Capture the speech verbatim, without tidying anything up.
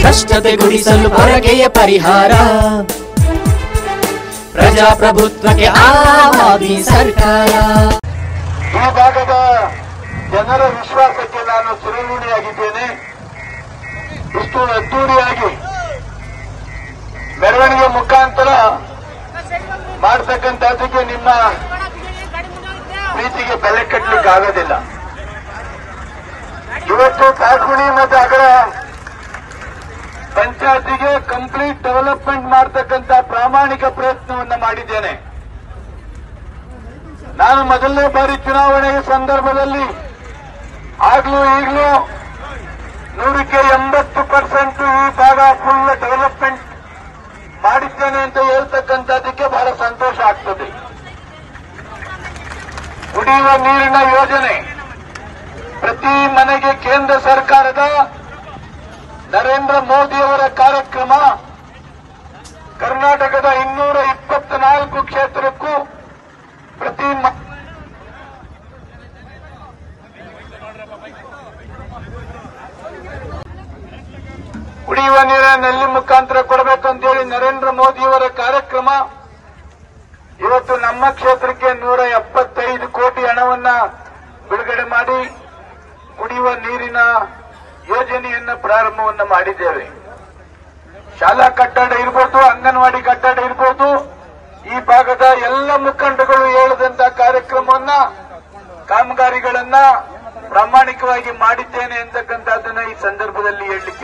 ಭ್ರಷ್ಟತೆಗೊಳಿಸಲು ಪೊರಕೆಯ ಪರಿಹಾರ ಪ್ರಜಾಪ್ರಭುತ್ವಕ್ಕೆ ಆವಾದಿ ಸರ್ಕಾರ. ಈ ಭಾಗದ ಜನರ ವಿಶ್ವಾಸಕ್ಕೆ ನಾನು ಚಿರಋಣಿಯಾಗಿದ್ದೇನೆ. ಇಷ್ಟು ಅದ್ದೂರಿಯಾಗಿ ಮೆರವಣಿಗೆ ಮುಖಾಂತರ ಮಾಡತಕ್ಕಂಥದ್ದಕ್ಕೆ ನಿಮ್ಮ ಪ್ರೀತಿಗೆ ಬೆಲೆ ಕಟ್ಟಲಿಕ್ಕೆ ಆಗೋದಿಲ್ಲ. ಇವತ್ತು ಕಾಕುಣಿ ಮತ್ತು ಅಗರ ಪಂಚಾಯತಿಗೆ ಕಂಪ್ಲೀಟ್ ಡೆವಲಪ್ಮೆಂಟ್ ಮಾಡತಕ್ಕಂಥ ಪ್ರಾಮಾಣಿಕ ಪ್ರಯತ್ನವನ್ನು ಮಾಡಿದ್ದೇನೆ. ನಾನು ಮೊದಲನೇ ಬಾರಿ ಚುನಾವಣೆಯ ಸಂದರ್ಭದಲ್ಲಿ ಆಗ್ಲೂ ಈಗಲೂ ನೂರಕ್ಕೆ ಎಂಬತ್ತು ಪರ್ಸೆಂಟ್ ಈ ಭಾಗ ಫುಲ್ ಡೆವಲಪ್ಮೆಂಟ್ ಮಾಡಿದ್ದೇನೆ ಅಂತ ಹೇಳ್ತಕ್ಕಂಥದ್ದಕ್ಕೆ ಬಹಳ ಸಂತೋಷ ಆಗ್ತದೆ. ಕುಡಿಯುವ ನೀರಿನ ಯೋಜನೆ ಪ್ರತಿ ಮನೆಗೆ ಕೇಂದ್ರ ಸರ್ಕಾರದ ನರೇಂದ್ರ ಮೋದಿಯವರ ಕಾರ್ಯಕ್ರಮ ಕರ್ನಾಟಕದ ಇನ್ನೂರ ಇಪ್ಪತ್ನಾಲ್ಕು ಕ್ಷೇತ್ರಕ್ಕೂ ಪ್ರತಿ ಕುಡಿಯುವ ನೀರಿನ ನಲ್ಲಿ ಮುಖಾಂತರ ಕೊಡಬೇಕಂತೇಳಿ ನರೇಂದ್ರ ಮೋದಿಯವರ ಕಾರ್ಯಕ್ರಮ ಇವತ್ತು ನಮ್ಮ ಕ್ಷೇತ್ರಕ್ಕೆ ನೂರ ಎಪ್ಪತ್ತೈದು ಕೋಟಿ ಹಣವನ್ನ ಬಿಡುಗಡೆ ಮಾಡಿ ಕುಡಿಯುವ ನೀರಿನ ಯೋಜನೆಯನ್ನ ಪ್ರಾರಂಭವನ್ನ ಮಾಡಿದ್ದೇವೆ. ಶಾಲಾ ಕಟ್ಟಡ ಇರ್ಬೋದು, ಅಂಗನವಾಡಿ ಕಟ್ಟಡ ಇರ್ಬೋದು, ಈ ಭಾಗದ ಎಲ್ಲ ಮುಖಂಡಗಳು ಹೇಳಿದಂತ ಕಾರ್ಯಕ್ರಮವನ್ನ ಕಾಮಗಾರಿಗಳನ್ನ ಪ್ರಾಮಾಣಿಕವಾಗಿ ಮಾಡಿದ್ದೇನೆ ಅಂತಕ್ಕಂಥದ್ದನ್ನ ಈ ಸಂದರ್ಭದಲ್ಲಿ ಹೇಳಲಿಕ್ಕೆ